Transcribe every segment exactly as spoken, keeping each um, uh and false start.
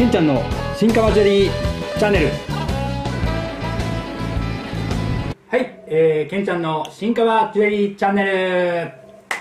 けんちゃんの新川ジュエリーチャンネル。はい、えー、けんちゃんの新川ジュエリーチャンネル、え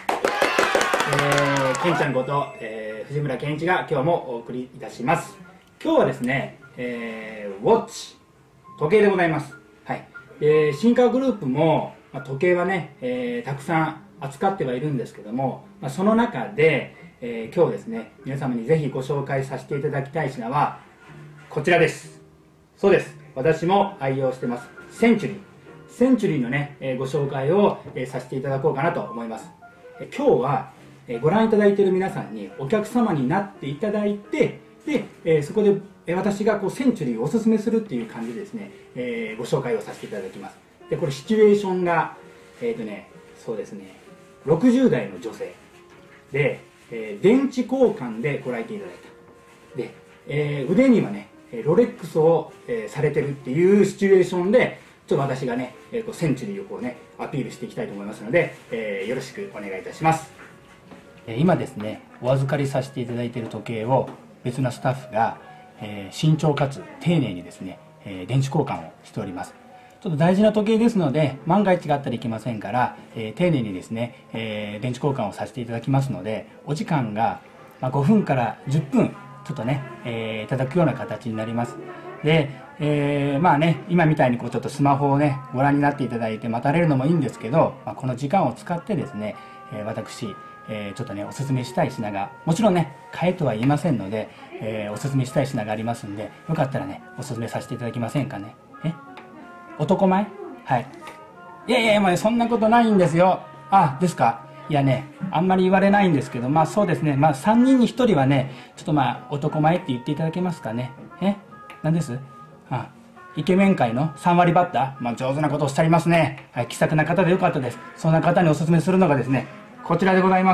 ー、けんちゃんこと、えー、藤村健一が今日もお送りいたします。今日はですね、えー、ウォッチ時計でございます。はい、えー、新川グループも、まあ、時計はね、えー、たくさん扱ってはいるんですけども、まあ、その中で、えー、今日ですね皆様にぜひご紹介させていただきたい品はこちらです。そうです、私も愛用してますセンチュリーセンチュリーのね、えー、ご紹介を、えー、させていただこうかなと思います。えー、今日は、えー、ご覧いただいている皆さんにお客様になっていただいて、で、えー、そこで、えー、私がこうセンチュリーをおすすめするっていう感じでですね、えー、ご紹介をさせていただきます。でこれシチュエーションがえっ、ー、とねそうですねろくじゅう代の女性で、えー、電池交換でご来店いただいた。で、えー、腕にはねロレックスを、えー、されてるっていうシチュエーションでちょっと私がね、えー、こうセンチュリーをこうねアピールしていきたいと思いますので、えー、よろしくお願いいたします。えー、今ですねお預かりさせていただいている時計を別なスタッフが、えー、慎重かつ丁寧にですね、えー、電池交換をしております。ちょっと大事な時計ですので万が一があったらいけませんから、えー、丁寧にですね、えー、電池交換をさせていただきますので、お時間が、まあ、ごふんからじゅっぷんちょっとね、えー、いただくような形になります。で、えー、まあね今みたいにこうちょっとスマホをねご覧になっていただいて待たれるのもいいんですけど、まあ、この時間を使ってですね、えー、私、えー、ちょっとねおすすめしたい品がもちろんね買えとは言いませんので、えー、おすすめしたい品がありますんで、よかったらねおすすめさせていただけませんかね。え男前？はい。いやいやいや、もうそんなことないんですよ。あ、ですか。いやね、あんまり言われないんですけど、まあそうですね、まあさんにんにひとりはね、ちょっとまあ男前って言っていただけますかね。え何です？あ、イケメン界のさん割バッター、まあ上手なことをおっしゃりますね。はい、気さくな方でよかったです。そんな方にお勧めするのがですね、こちらでございます。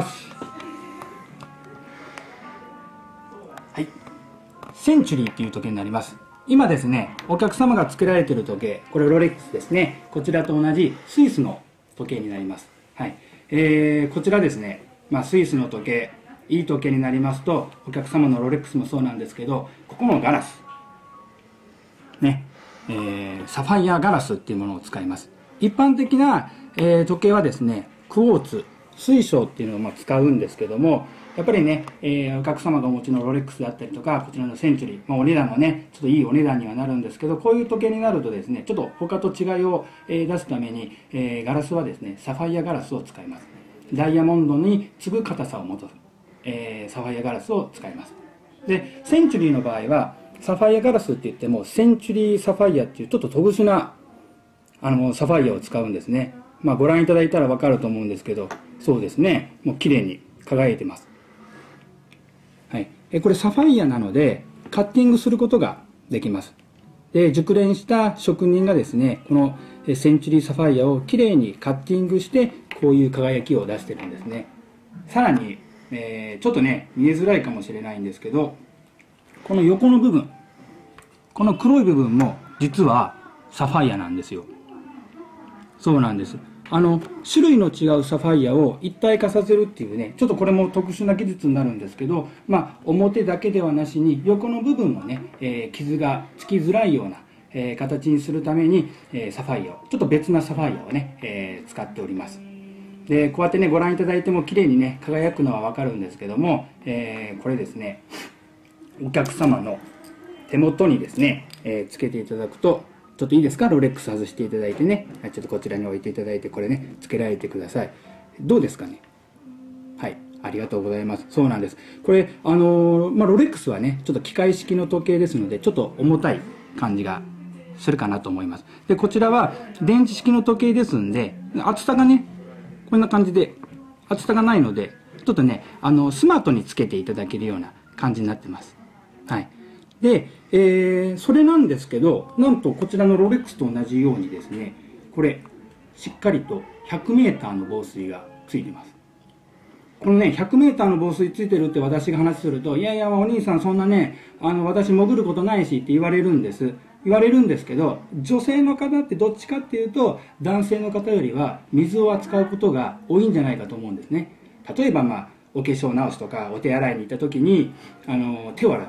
はい。センチュリーっていう時計になります。今ですねお客様が作られている時計、これロレックスですね、こちらと同じスイスの時計になります。はい、えー、こちらですね、まあ、スイスの時計いい時計になりますと、お客様のロレックスもそうなんですけど、ここのガラスね、えー、サファイアガラスっていうものを使います。一般的な、えー、時計はですねクォーツ水晶っていうのをまあ使うんですけども、やっぱりね、えー、お客様がお持ちのロレックスだったりとか、こちらのセンチュリー、まあ、お値段はねちょっといいお値段にはなるんですけど、こういう時計になるとですねちょっと他と違いを、えー、出すために、えー、ガラスはですねサファイアガラスを使います。ダイヤモンドに次ぐ硬さを持つ、えー、サファイアガラスを使います。でセンチュリーの場合はサファイアガラスって言ってもセンチュリーサファイアっていうちょっと特殊なあのサファイアを使うんですね。まあご覧いただいたら分かると思うんですけど、そうですね、もう綺麗に輝いてます。はい、これサファイアなのでカッティングすることができます。で熟練した職人がですねこのセンチュリーサファイアをきれいにカッティングしてこういう輝きを出してるんですね。さらに、えー、ちょっとね見えづらいかもしれないんですけど、この横の部分、この黒い部分も実はサファイアなんですよ。そうなんです。あの種類の違うサファイアを一体化させるっていうね、ちょっとこれも特殊な技術になるんですけど、まあ表だけではなしに横の部分もね、えー、傷がつきづらいような、えー、形にするために、えー、サファイアをちょっと別なサファイアをね、えー、使っております。でこうやってねご覧いただいても綺麗にね輝くのはわかるんですけども、えー、これですねお客様の手元にですね、えー、つけていただくと、ちょっといいですか、ロレックス外していただいてね、ちょっとこちらに置いていただいて、これねつけられてください。どうですかね。はい、ありがとうございます。そうなんです。これあのー、まあ、ロレックスはねちょっと機械式の時計ですのでちょっと重たい感じがするかなと思います。でこちらは電池式の時計ですんで、厚さがねこんな感じで厚さがないので、ちょっとねあのスマートにつけていただけるような感じになってます。はい。で、えー、それなんですけど、なんとこちらのロレックスと同じようにですね、これしっかりとひゃくメーターの防水がついてます。このねひゃくメーターの防水ついてるって私が話すると、いやいやお兄さんそんなねあの私潜ることないしって言われるんです言われるんですけど、女性の方ってどっちかっていうと男性の方よりは水を扱うことが多いんじゃないかと思うんですね。例えばまあお化粧直しとかお手洗いに行った時にあの手を洗う、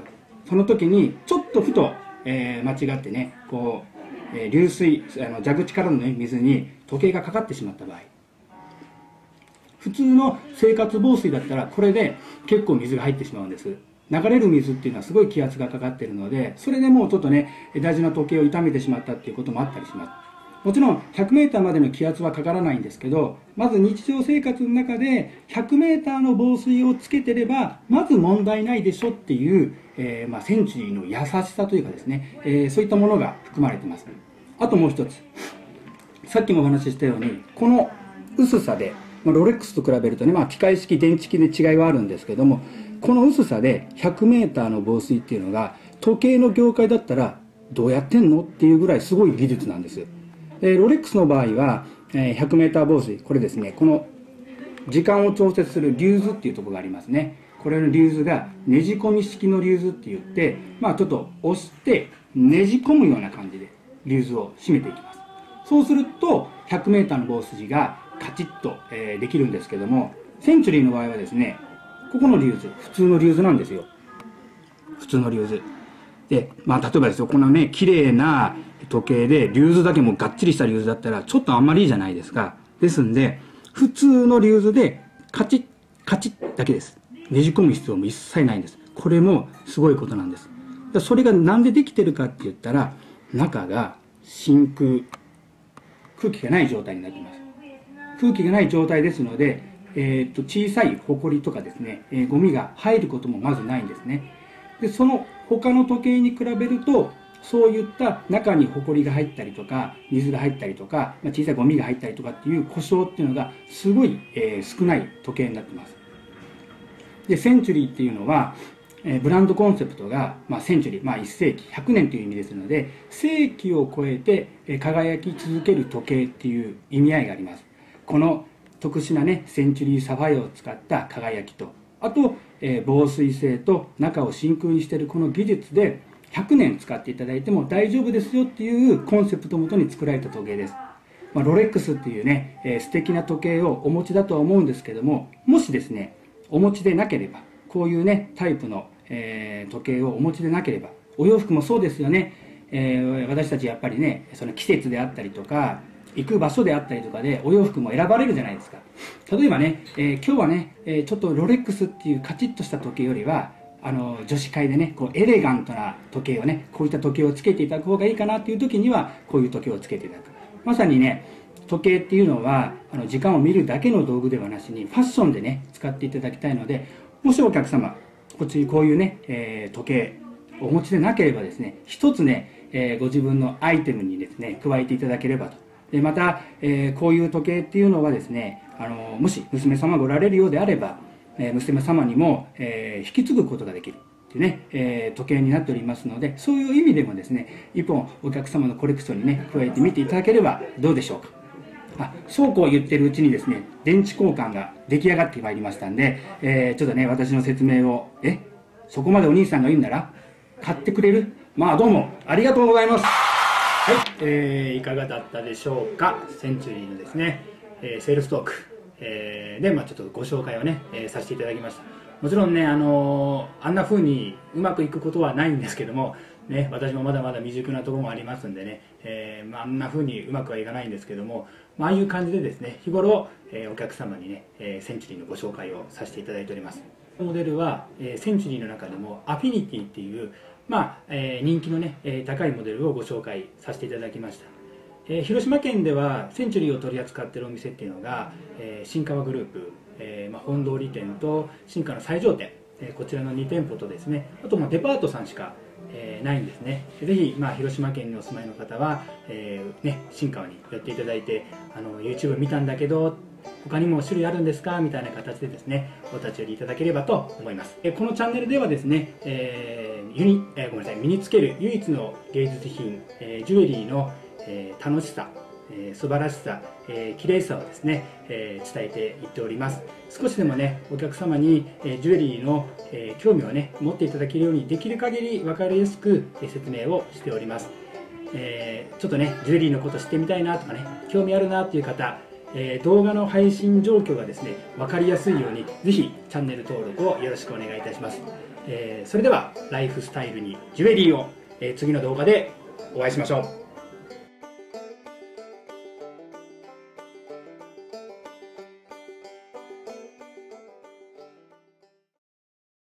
その時にちょっとふと、えー、間違ってねこう、えー、流水あの蛇口からの、ね、水に時計がかかってしまった場合、普通の生活防水だったらこれで結構水が入ってしまうんです。流れる水っていうのはすごい気圧がかかっているので、それでもうちょっとね大事な時計を傷めてしまったっていうこともあったりします。もちろん ひゃくメーター までの気圧はかからないんですけど、まず日常生活の中で ひゃくメーター の防水をつけてればまず問題ないでしょっていう、えーまあ、センチュリーの優しさというかですね、えー、そういったものが含まれています。あともう一つ、さっきもお話ししたようにこの薄さでロレックスと比べるとね、まあ、機械式電池式で違いはあるんですけども、この薄さで ひゃくメーター の防水っていうのが時計の業界だったらどうやってんのっていうぐらいすごい技術なんです。でロレックスの場合は ひゃくメーター 防水、これですね、この時間を調節するリューズっていうところがありますね。これのリューズがねじ込み式のリューズって言って、まあちょっと押してねじ込むような感じでリューズを締めていきます。そうすると ひゃくメーター の防水がカチッと、えー、できるんですけども、センチュリーの場合はですね、ここのリューズ普通のリューズなんですよ。普通のリューズで、まあ例えばですよ、このね綺麗な時計でリューズだけもがっちりしたリューズだったらちょっとあんまりいいじゃないですか。ですんで普通のリューズでカチッカチッだけです。ねじ込む必要も一切ないんです。これもすごいことなんです。それがなんでできてるかって言ったら、中が真空、空気がない状態になっています。空気がない状態ですので、えー、と小さいホコリとかですね、えー、ゴミが入ることもまずないんですね。でその他の時計に比べると、そういった中にホコリが入ったりとか水が入ったりとか、まあ、小さいゴミが入ったりとかっていう故障っていうのがすごい、えー、少ない時計になっています。でセンチュリーっていうのは、えー、ブランドコンセプトが、まあ、センチュリー、まあ、いっ世紀ひゃくねんという意味ですので、世紀を超えて、えー、輝き続ける時計っていう意味合いがあります。この特殊なねセンチュリーサファイアを使った輝きと、あと、えー、防水性と中を真空にしているこの技術でひゃくねん使っていただいても大丈夫ですよっていうコンセプトをもとに作られた時計です。まあ、ロレックスっていうね、えー、素敵な時計をお持ちだとは思うんですけども、もしですねお持ちでなければ、こういうねタイプの、えー、時計をお持ちでなければ、お洋服もそうですよね、えー、私たちやっぱりね、その季節であったりとか行く場所であったりとかでお洋服も選ばれるじゃないですか。例えばね、えー、今日はね、えー、ちょっとロレックスっていうカチッとした時計よりはあの女子会でねこうエレガントな時計をね、こういった時計をつけていただく方がいいかなっていう時にはこういう時計をつけていただく。まさにね時計っていうのはあの時間を見るだけの道具ではなしにファッションでね使っていただきたいので、もしお客様こっちこういうね、えー、時計をお持ちでなければですね、一つね、えー、ご自分のアイテムにですね加えていただければと。でまた、えー、こういう時計っていうのはですね、あのもし娘様がおられるようであれば、えー、娘様にも、えー、引き継ぐことができるっていうね、えー、時計になっておりますので、そういう意味でもですね一本お客様のコレクションにね加えてみていただければどうでしょうか。あ、そうこう言ってるうちにですね電池交換が出来上がってまいりましたんで、えー、ちょっとね私の説明をえそこまでお兄さんが言うんなら買ってくれる。まあどうもありがとうございます。はい、えー、いかがだったでしょうか。センチュリーのですね、えー、セールストーク、えー、で、まあ、ちょっとご紹介をね、えー、させていただきました。もちろんね、あのー、あんな風にうまくいくことはないんですけども、ね、私もまだまだ未熟なところもありますんでね、えーまあ、あんな風にうまくはいかないんですけども、まああいう感じでですね、日頃、えー、お客様にね、えー、センチュリーのご紹介をさせていただいております。モデルは、えー、センチュリーの中でもアフィニティっていうまあえー、人気のね、えー、高いモデルをご紹介させていただきました。えー、広島県ではセンチュリーを取り扱っているお店っていうのが、えー、新川グループ、えーまあ、本通り店と新川の最上店、えー、こちらのに店舗とですね、あとまあデパートさんしか、えー、ないんですね。ぜひ、まあ、広島県にお住まいの方は、えーね、新川に寄っていただいて、あの YouTube 見たんだけど他にも種類あるんですかみたいな形でですねお立ち寄りいただければと思います。えこのチャンネルではですね、えー、ユニえー、ごめんなさい身につける唯一の芸術品、えー、ジュエリーの、えー、楽しさ、えー、素晴らしさ、えー、綺麗さをですね、えー、伝えていっております。少しでもねお客様に、えー、ジュエリーの、えー、興味をね持っていただけるようにできる限り分かりやすく、えー、説明をしております。えー、ちょっとねジュエリーのこと知ってみたいなとかね興味あるなっていう方、 えー、動画の配信状況がですね分かりやすいようにぜひチャンネル登録をよろしくお願いいたします。えー、それではライフスタイルにジュエリーを、えー、次の動画でお会いしましょう。